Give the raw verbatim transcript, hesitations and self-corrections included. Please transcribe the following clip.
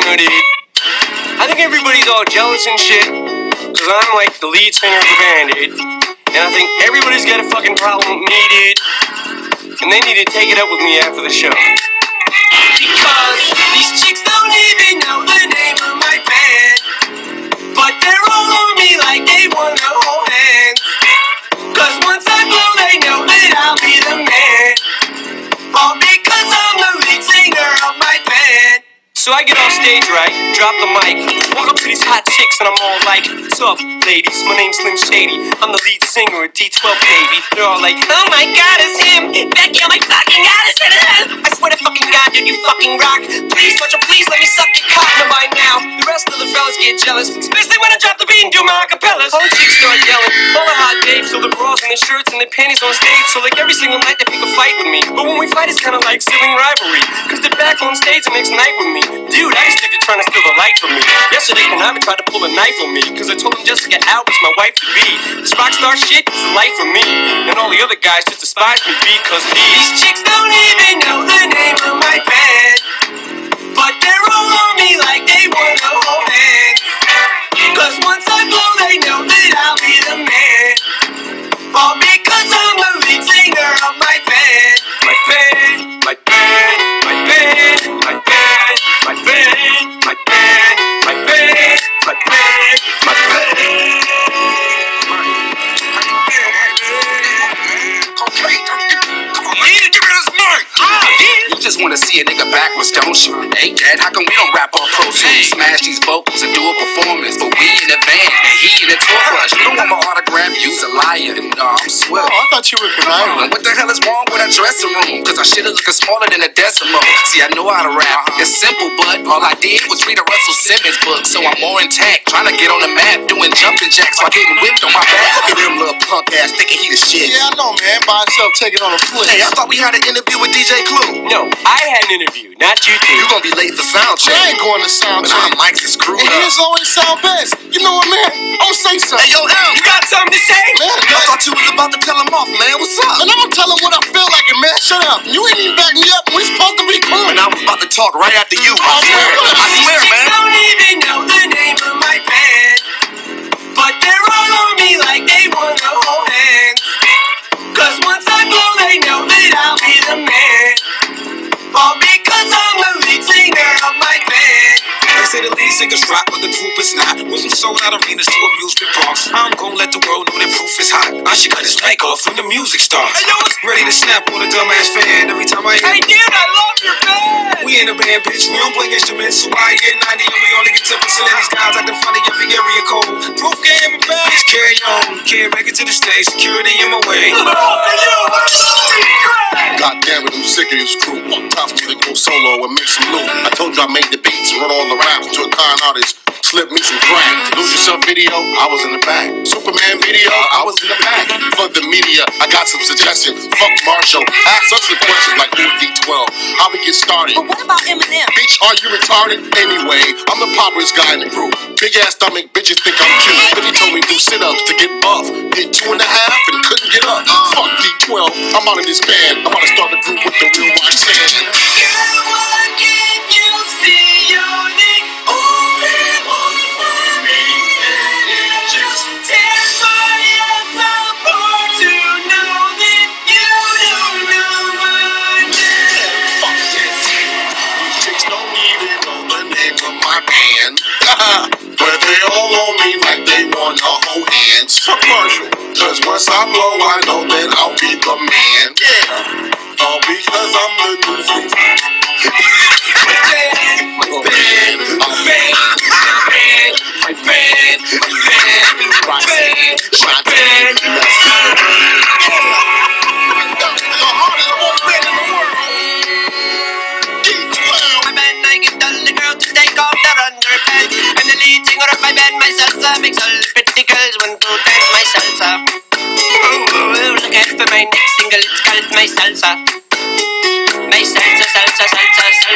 singer did. I think everybody's all jealous and shit, cause I'm like the lead singer of the band, dude. And I think everybody's got a fucking problem with me, dude. And they need to take it up with me after the show. Because these chicks don't even know the name of my band, but they're all on me like they wanna hold hands. Cause once I blow, they know that I'll be the man. All because I'm the lead singer of my band. So I get off stage, right, drop the mic, walk up to these hot chicks and I'm all like, what's up, ladies, my name's Slim Shady, I'm the lead singer of D twelve, baby. They're all like, oh my god, it's him, Becky, oh my fucking god, it's him. I swear to fucking god, dude, you fucking rock. Please, Roger, please let me suck your cock. And by now, the rest of the fellas get jealous, especially when I drop the beat and do my acapellas. All the chicks start yelling, all the hot babes, so the bras and the shirts and the panties on stage. So like every single night they pick a fight with me, but when we fight it's kinda like sibling rivalry, cause they're back on stage the next night with me. Dude, I just think they're trying to steal the light from me. Yesterday, Konami tried to pull a knife on me, cause I told them Jessica Albert's my wife to be. This rock star shit is the life for me, and all the other guys just despise me because these chicks don't even know the name of my band, but they're all on me like they wanna hold hands. Cause once I blow, they know that I'll be the man. All because I'm the lead singer of my band. My band, my band, my band, my band, my band, my band, my band, my band, my band. Okay, come on, man, give me this mic. You just wanna see a nigga backwards, don't you? Hey, Dad, how come we don't rap on Pro Tools? Smash these vocals and do a performance, but we in the van and he in the tour bus. You don't want my autograph, you's a liar. No, I'm swell. Oh, I thought you were conniving. What the hell is wrong with our dressing room? Cause our shit is looking smaller than a decimal. See, I know how to rap. It's simple, but all I did was read a Russell Simmons book, so I'm more intact. Trying to get on the map, doing jumping jacks while getting whipped on my back. Look at him little punk ass thinking he the shit. Yeah, I know, man. By himself taking on a flip. Hey, I thought we had an interview with D J Clue. No, I had an interview, not you two. You gonna be late for sound check. I ain't going to sound But check. our mics is screwed And up. his always sound best. You know what, man? I'm gonna say something. Hey, yo, L, You got something to say? Man, I man. thought you was about to tell him off, man. What's up? And I'm gonna tell him what I feel like, it, man. Shut up. You ain't even back me up. We supposed to be cool. And I was about to talk right after you. I Oh, swear. man, what? I swear, These man. chicks don't even know the name of my band, but they're all on me like they wanna hold hands. Cause once I blow, they know that I'll be the man. All because I'm the lead singer of my band. They say the lead singers rock, but the group is not. Wasn't sold out arenas to amusement parks. I'm gonna let the world know that proof is hot. I should cut his mic off when the music starts. Hey, yo, it's- Ready to snap on a dumbass fan every time I hear. Hey dude, I love your band! We in a band, bitch. We don't play instruments, so I get ninety and we only get ten percent of these guys acting funny every area code. Proof game and bad. Just carry on. Can't make it to the stage. Security in my way. God damn it, I'm sick of this crew. Time for me to go solo and make some loot. I told you I made the beats and run all the raps to a con artist. Slip me some crack. Lose Yourself video, I was in the back. Superman video, I was in the back. Fuck the media, I got some suggestions. Fuck Marshall, ask us the questions like who's D twelve? How we get started? But what about Eminem? Bitch, are you retarded? Anyway, I'm the poppiest guy in the group. Big ass stomach, bitches think I'm cute. Then he told me do sit-ups to get buff. Did two and a half and couldn't get up. Fuck D twelve, I'm out of this band. I'm about to start the group with the real Roxanne. But they all on me like they wanna hold hands. Fuck Marshall. Cause once I blow, I know that I'll be the man. Yeah. All because I'm the new thing. My band, my band, my band, my band, my band, my band, the hardest boy band in the world. D twelve. My band, I get all the girls to take off their underpants. I'm the lead singer of my band, my salsa makes all the pretty girls want to dance my salsa. Ooh, look out for my next single, it's called my salsa. My salsa, salsa, salsa, salsa.